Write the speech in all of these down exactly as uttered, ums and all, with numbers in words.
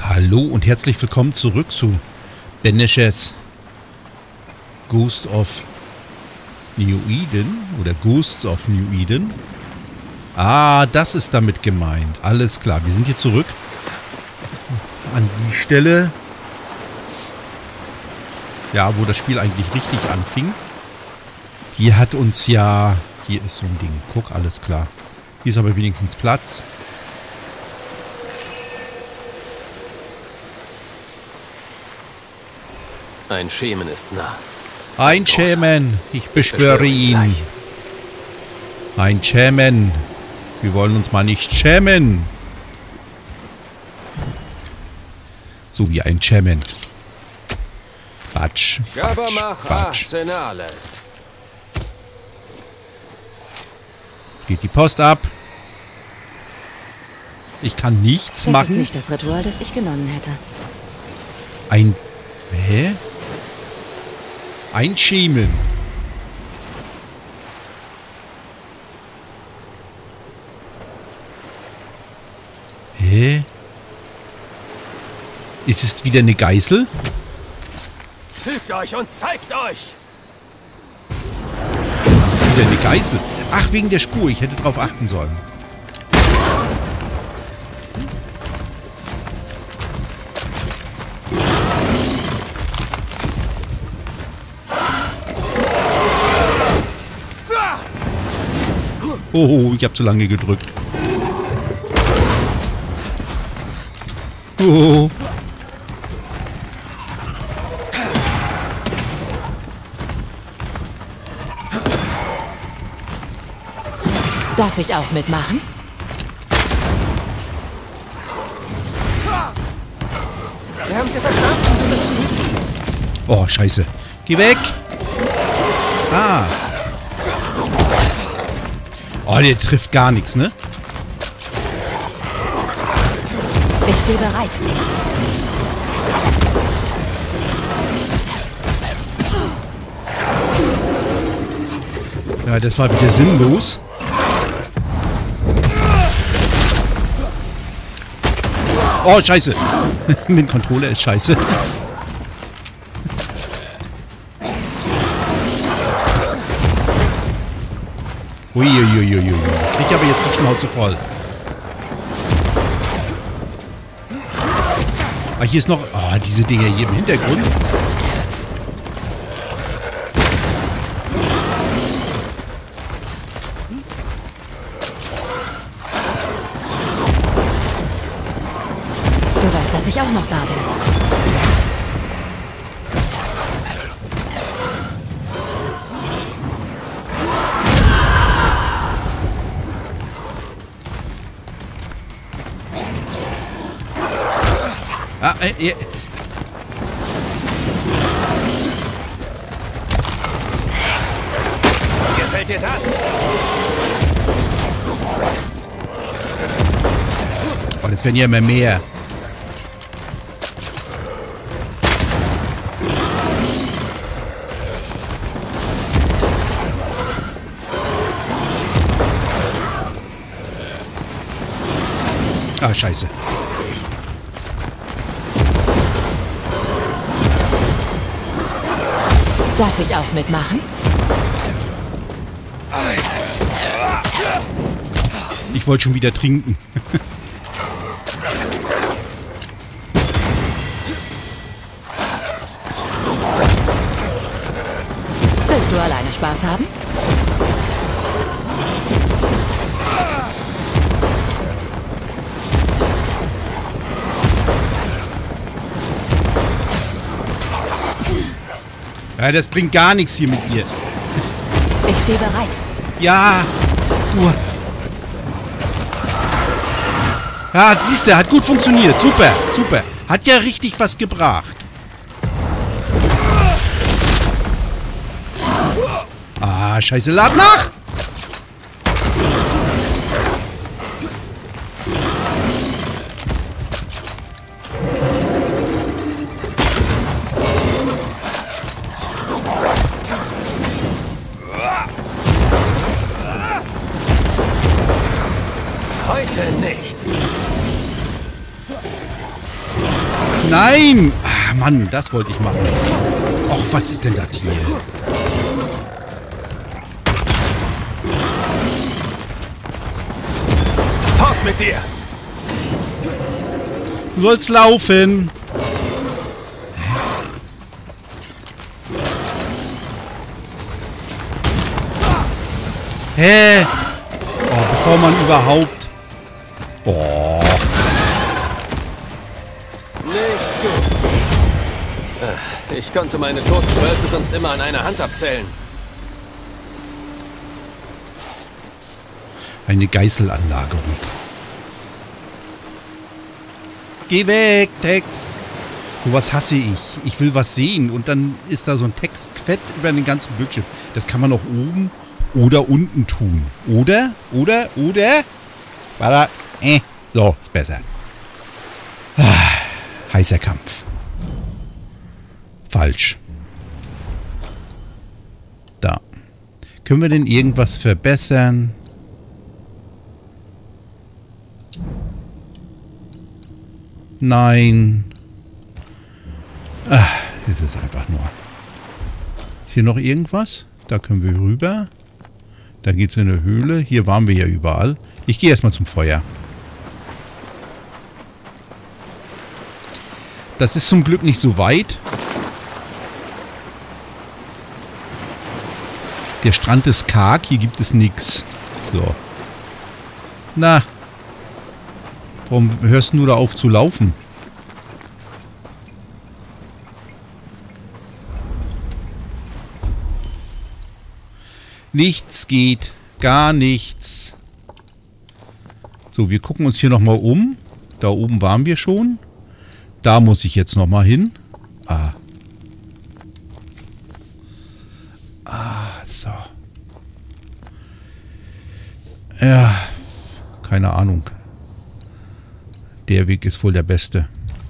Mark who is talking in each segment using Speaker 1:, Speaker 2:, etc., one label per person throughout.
Speaker 1: Hallo und herzlich willkommen zurück zu Banishes Ghost of New Eden oder Ghosts of New Eden. Ah, das ist damit gemeint. Alles klar, wir sind hier zurück an die Stelle, ja, wo das Spiel eigentlich richtig anfing. Hier hat uns ja... Hier ist so ein Ding. Guck, alles klar. Hier ist aber wenigstens Platz.
Speaker 2: Ein Schemen ist nah.
Speaker 1: Ein Schemen. Ich beschwöre ihn. Ein Schemen. Wir wollen uns mal nicht schämen. So wie ein Schemen. Batsch. Batsch, Batsch. Jetzt geht die Post ab. Ich kann nichts
Speaker 3: das
Speaker 1: machen.
Speaker 3: Das ist nicht das Ritual, das ich genommen hätte.
Speaker 1: Ein... Hä? Ein Schemen. Hä? Ist es wieder eine Geißel?
Speaker 2: Fügt euch und zeigt euch!
Speaker 1: Ist es wieder eine Geißel? Ach, wegen der Spur. Ich hätte drauf achten sollen. Oh, ich habe zu lange gedrückt. Oh.
Speaker 3: Darf ich auch mitmachen?
Speaker 2: Wir haben sie verstanden. Du bist
Speaker 1: Oh, scheiße. Geh weg. Ah. Oh, der trifft gar nichts, ne?
Speaker 3: Ich stehe bereit.
Speaker 1: Ja, das war wieder sinnlos. Oh, scheiße. Mit Controller ist scheiße. Uiuiuiui. Krieg aber jetzt die Schnauze voll. Ah, hier ist noch... Ah, diese Dinger hier im Hintergrund.
Speaker 3: Du weißt, dass ich auch noch da bin.
Speaker 1: Ah, äh, äh.
Speaker 2: Gefällt dir das?
Speaker 1: Oh, jetzt werden ja immer mehr. Ah, scheiße.
Speaker 3: Darf ich auch mitmachen?
Speaker 1: Ich wollte schon wieder trinken.
Speaker 3: Willst du alleine Spaß haben?
Speaker 1: Ja, das bringt gar nichts hier mit ihr.
Speaker 3: Ich stehe bereit.
Speaker 1: Ja, du. Ja, siehst du, hat gut funktioniert. Super, super. Hat ja richtig was gebracht. Ah, scheiße, lad nach!
Speaker 2: Heute nicht.
Speaker 1: Nein! Ah, Mann, das wollte ich machen. Och, was ist denn das hier?
Speaker 2: Fort mit dir!
Speaker 1: Du sollst laufen. Hä? Oh, bevor man überhaupt... Oh.
Speaker 2: Nicht gut. Ich konnte meine toten Wölfe sonst immer an einer Hand abzählen.
Speaker 1: Eine Geißelanlagerung. Geh weg, Text. Sowas hasse ich. Ich will was sehen und dann ist da so ein Textquett über den ganzen Bildschirm. Das kann man auch oben oder unten tun. Oder? Oder? Oder? Warte. Äh. So, ist besser. Ah, heißer Kampf. Falsch. Da. Können wir denn irgendwas verbessern? Nein. Ach, es ist einfach nur. Ist hier noch irgendwas? Da können wir rüber. Da geht es in eine Höhle. Hier waren wir ja überall. Ich gehe erstmal zum Feuer. Das ist zum Glück nicht so weit. Der Strand ist karg. Hier gibt es nichts. So. Na. Warum hörst du da auf zu laufen? Nichts geht. Gar nichts. So, wir gucken uns hier nochmal um. Da oben waren wir schon. Da muss ich jetzt nochmal hin. Ah. Ah, so. Ja. Keine Ahnung. Der Weg ist wohl der beste.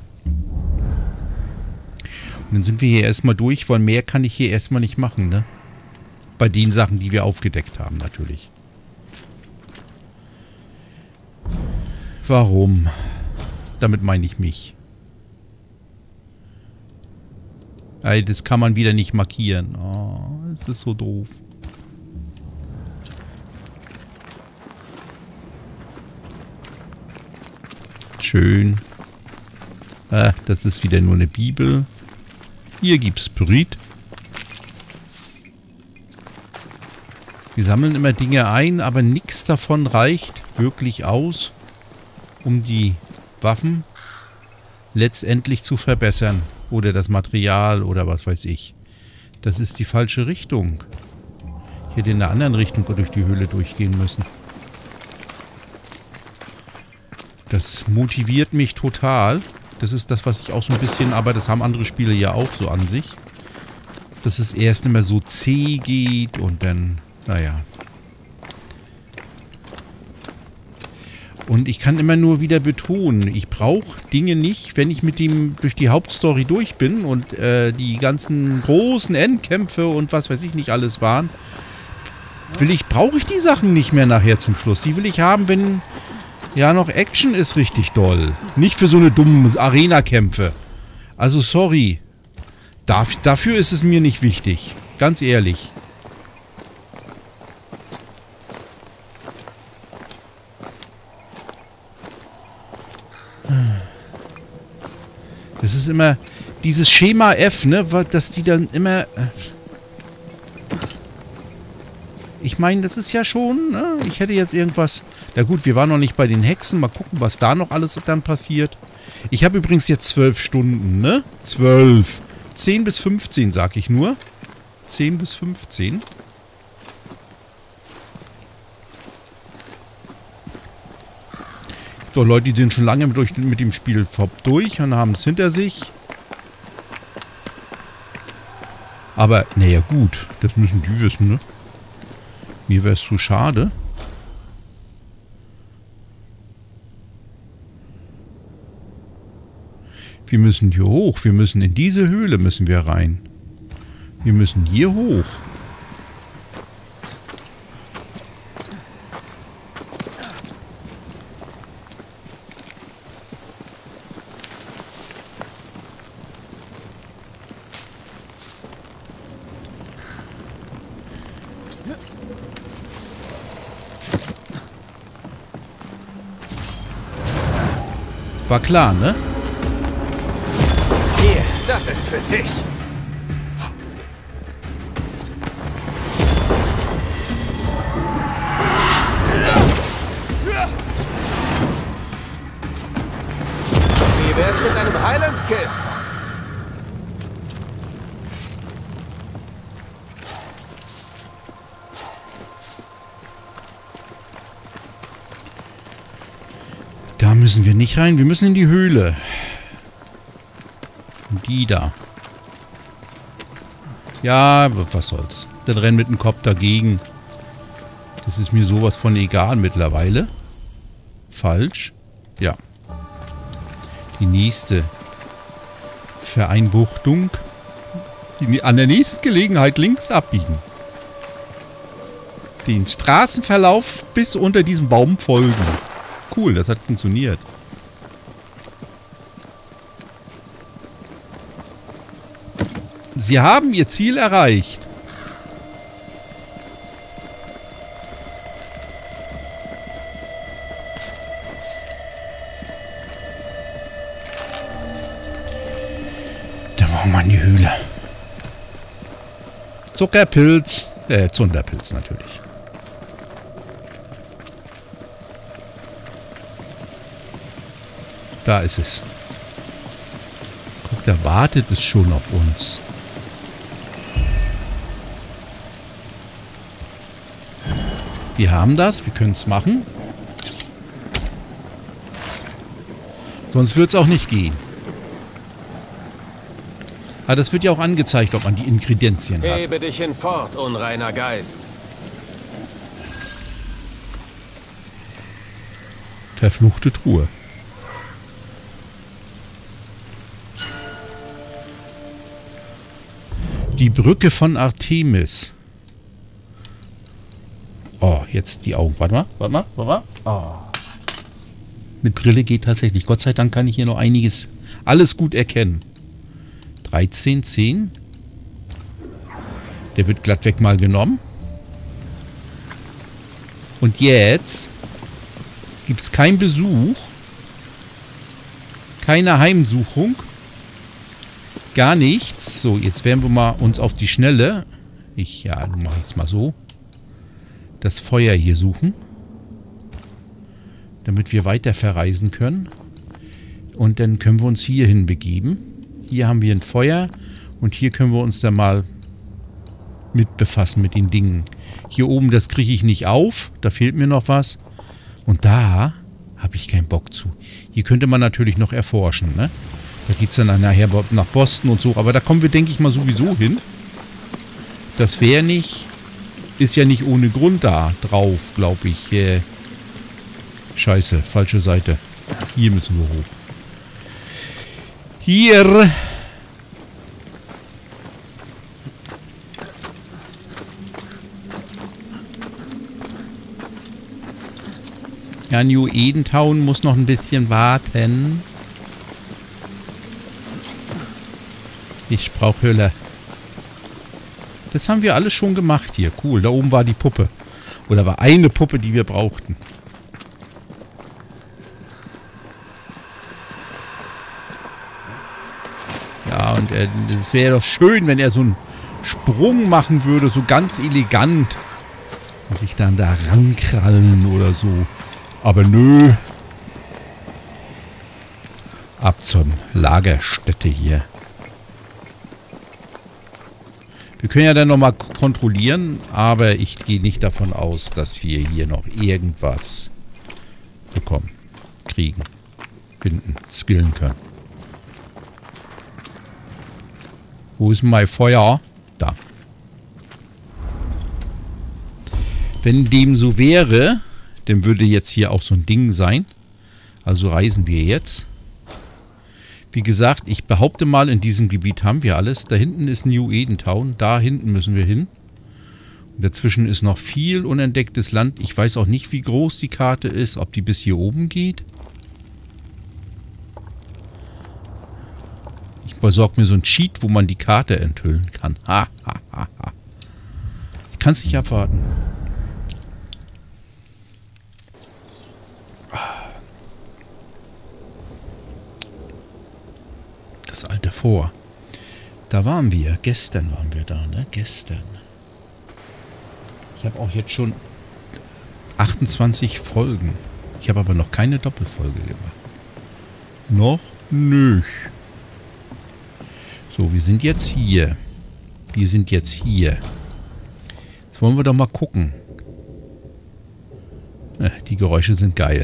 Speaker 1: Und dann sind wir hier erstmal durch, weil mehr kann ich hier erstmal nicht machen, ne? Bei den Sachen, die wir aufgedeckt haben, natürlich. Warum? Damit meine ich mich. Ey, das kann man wieder nicht markieren. Oh, das ist so doof. Schön. Ah, das ist wieder nur eine Bibel. Hier gibt's Pyrit. Wir sammeln immer Dinge ein, aber nichts davon reicht wirklich aus, um die Waffen letztendlich zu verbessern. Oder das Material oder was weiß ich. Das ist die falsche Richtung. Ich hätte in einer anderen Richtung durch die Höhle durchgehen müssen. Das motiviert mich total. Das ist das, was ich auch so ein bisschen, aber das haben andere Spiele ja auch so an sich. Dass es erst immer so zäh geht und dann, naja. Und ich kann immer nur wieder betonen, ich brauche Dinge nicht, wenn ich mit ihm durch die Hauptstory durch bin und äh, die ganzen großen Endkämpfe und was weiß ich nicht alles waren. Will ich, brauche ich die Sachen nicht mehr nachher zum Schluss. Die will ich haben, wenn... Ja, noch Action ist richtig doll. Nicht für so eine dummen Arena-Kämpfe. Also, sorry. Darf, dafür ist es mir nicht wichtig. Ganz ehrlich. Das ist immer... Dieses Schema F, ne? Dass die dann immer... Ich meine, das ist ja schon... Ne? Ich hätte jetzt irgendwas... Na gut, wir waren noch nicht bei den Hexen. Mal gucken, was da noch alles dann passiert. Ich habe übrigens jetzt zwölf Stunden, ne? Zwölf. Zehn bis fünfzehn, sag ich nur. Zehn bis fünfzehn. So, Leute, die sind schon lange mit, mit dem Spiel durch und haben es hinter sich. Aber, naja, gut. Das müssen die wissen, ne? Mir wäre es zu schade. Wir müssen hier hoch. Wir müssen in diese Höhle müssen wir rein. Wir müssen hier hoch. War klar, ne?
Speaker 2: Hier, das ist für dich. Wie wär's mit einem Highland Kiss?
Speaker 1: Da müssen wir nicht rein. Wir müssen in die Höhle. Und die da. Ja, was soll's. Dann renn mit dem Kopf dagegen. Das ist mir sowas von egal mittlerweile. Falsch. Ja. Die nächste Vereinbuchtung. Die, an der nächsten Gelegenheit links abbiegen. Den Straßenverlauf bis unter diesem Baum folgen. Cool, das hat funktioniert. Sie haben ihr Ziel erreicht. Da war man die Höhle. Zuckerpilz. Äh, Zunderpilz natürlich. Da ist es. Guck, da wartet es schon auf uns. Wir haben das, wir können es machen. Sonst wird es auch nicht gehen. Aber das wird ja auch angezeigt, ob man die Ingredienzien hat.
Speaker 2: Hebe dich hinfort, unreiner Geist.
Speaker 1: Verfluchte Truhe. Die Brücke von Artemis. Oh, jetzt die Augen. Warte mal, warte mal, warte mal. Oh. Mit Brille geht tatsächlich. Gott sei Dank kann ich hier noch einiges, alles gut erkennen. dreizehn, zehn. Der wird glattweg mal genommen. Und jetzt gibt es keinen Besuch. Keine Heimsuchung. Gar nichts. So, jetzt werden wir mal uns auf die Schnelle. Ich, ja, du mach jetzt mal so. Das Feuer hier suchen. Damit wir weiter verreisen können. Und dann können wir uns hierhin begeben. Hier haben wir ein Feuer. Und hier können wir uns dann mal mit befassen mit den Dingen. Hier oben, das kriege ich nicht auf. Da fehlt mir noch was. Und da habe ich keinen Bock zu. Hier könnte man natürlich noch erforschen, ne? Da geht es dann nachher nach Boston und so. Aber da kommen wir, denke ich mal, sowieso hin. Das wäre nicht... Ist ja nicht ohne Grund da drauf, glaube ich. Äh, scheiße, falsche Seite. Hier müssen wir hoch. Hier... Ja, New Eden Town muss noch ein bisschen warten. Ich brauche Hölle. Das haben wir alles schon gemacht hier. Cool, da oben war die Puppe. Oder war eine Puppe, die wir brauchten. Ja, und es äh, wäre doch schön, wenn er so einen Sprung machen würde, so ganz elegant. Und sich dann da rankrallen oder so. Aber nö. Ab zur Lagerstätte hier. Wir können ja dann nochmal kontrollieren, aber ich gehe nicht davon aus, dass wir hier noch irgendwas bekommen, kriegen, finden, skillen können. Wo ist mein Feuer? Da. Wenn dem so wäre, dann würde jetzt hier auch so ein Ding sein. Also reisen wir jetzt. Wie gesagt, ich behaupte mal, in diesem Gebiet haben wir alles. Da hinten ist New Eden Town. Da hinten müssen wir hin. Und dazwischen ist noch viel unentdecktes Land. Ich weiß auch nicht, wie groß die Karte ist. Ob die bis hier oben geht. Ich besorge mir so ein Cheat, wo man die Karte enthüllen kann. Ha, ha, ha, ha. Ich kann es nicht abwarten. das alte Vor. Da waren wir. Gestern waren wir da, ne? Gestern. Ich habe auch jetzt schon achtundzwanzig Folgen. Ich habe aber noch keine Doppelfolge gemacht. Noch nicht. So, wir sind jetzt hier. Wir sind jetzt hier. Jetzt wollen wir doch mal gucken. Die Geräusche sind geil.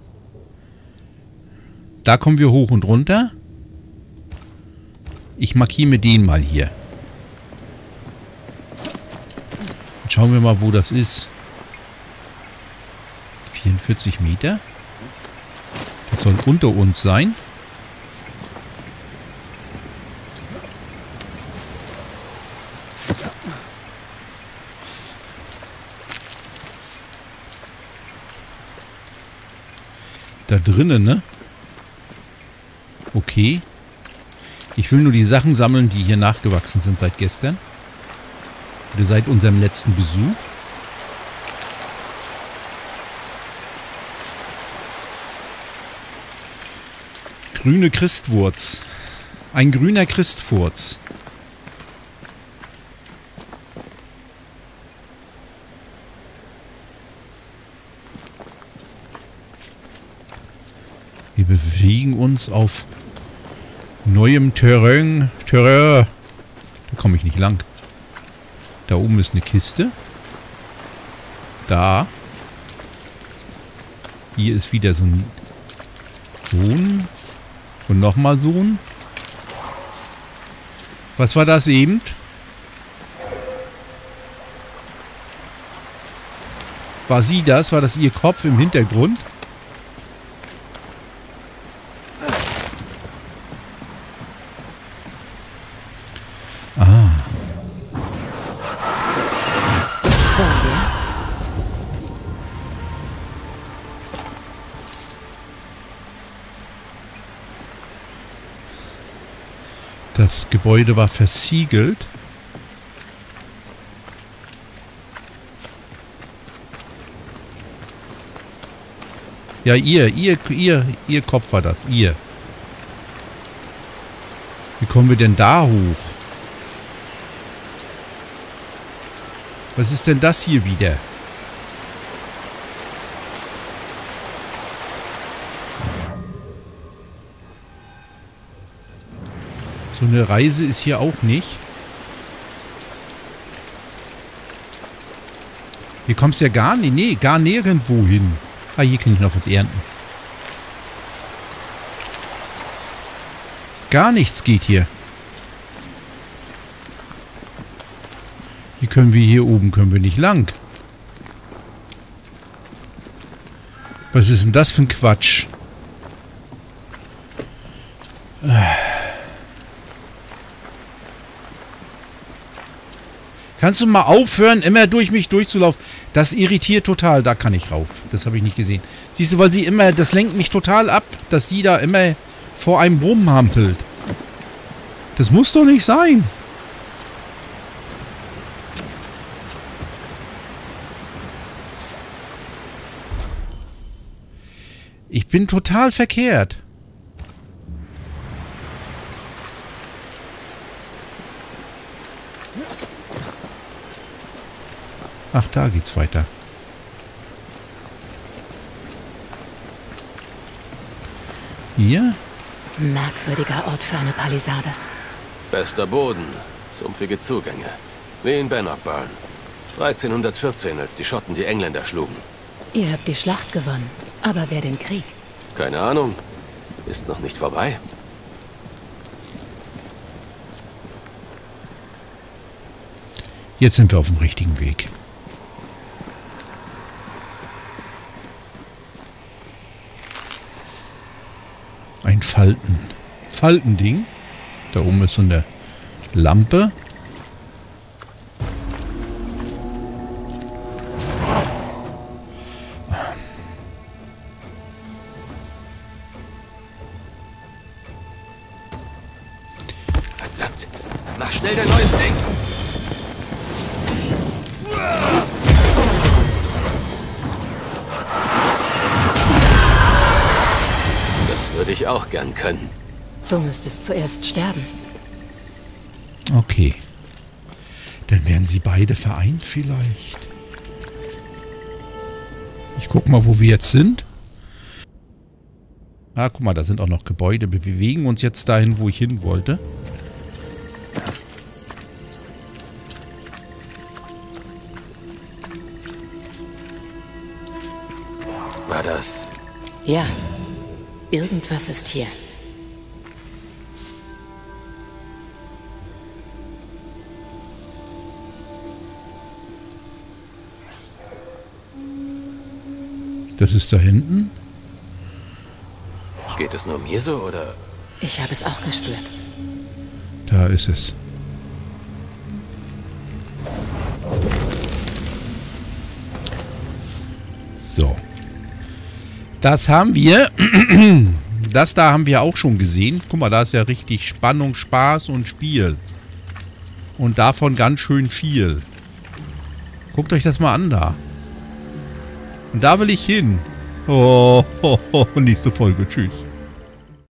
Speaker 1: Da kommen wir hoch und runter. Ich markiere mir den mal hier. Jetzt schauen wir mal, wo das ist. vierundvierzig Meter. Das soll unter uns sein. Da drinnen, ne? Okay. Ich will nur die Sachen sammeln, die hier nachgewachsen sind seit gestern. Oder seit unserem letzten Besuch. Grüne Christwurz. Ein grüner Christfurz. Wir bewegen uns auf neuem Terrain. Terrain. Da komme ich nicht lang. Da oben ist eine Kiste. Da. Hier ist wieder so ein Sohn. Und nochmal Sohn. Was war das eben? War sie das? War das ihr Kopf im Hintergrund? Das Gebäude war versiegelt. Ja, ihr, ihr, ihr, ihr Kopf war das, ihr. Wie kommen wir denn da hoch? Was ist denn das hier wieder? So eine Reise ist hier auch nicht. Hier kommst du ja gar nicht, nee, gar nirgendwo hin. Ah, hier kann ich noch was ernten. Gar nichts geht hier. Hier können wir, hier oben können wir nicht lang. Was ist denn das für ein Quatsch? Kannst du mal aufhören, immer durch mich durchzulaufen? Das irritiert total. Da kann ich rauf. Das habe ich nicht gesehen. Siehst du, weil sie immer... Das lenkt mich total ab, dass sie da immer vor einem rumhampelt. Das muss doch nicht sein. Ich bin total verkehrt. Ach, da geht's weiter. Hier?
Speaker 3: Merkwürdiger Ort für eine Palisade.
Speaker 2: Fester Boden, sumpfige Zugänge. Wie in Bannockburn. dreizehnhundertvierzehn, als die Schotten die Engländer schlugen.
Speaker 3: Ihr habt die Schlacht gewonnen. Aber wer den Krieg?
Speaker 2: Keine Ahnung. Ist noch nicht vorbei.
Speaker 1: Jetzt sind wir auf dem richtigen Weg. Ein Falten. Faltending. Da oben ist so eine Lampe.
Speaker 2: Verdammt! Mach schnell dein neues Ding! Das würde ich auch gern können.
Speaker 3: Du müsstest zuerst sterben.
Speaker 1: Okay. Dann werden sie beide vereint vielleicht. Ich guck mal, wo wir jetzt sind. Ah, guck mal, da sind auch noch Gebäude. Wir bewegen uns jetzt dahin, wo ich hin wollte.
Speaker 2: War das...
Speaker 3: Ja. Irgendwas ist hier.
Speaker 1: Das ist da hinten.
Speaker 2: Geht es nur mir so, oder?
Speaker 3: Ich habe es auch gespürt.
Speaker 1: Da ist es. So. Das haben wir. Das da haben wir auch schon gesehen. Guck mal, da ist ja richtig Spannung, Spaß und Spiel. Und davon ganz schön viel. Guckt euch das mal an da. Und da will ich hin. Oh, oh, oh, nächste Folge. Tschüss.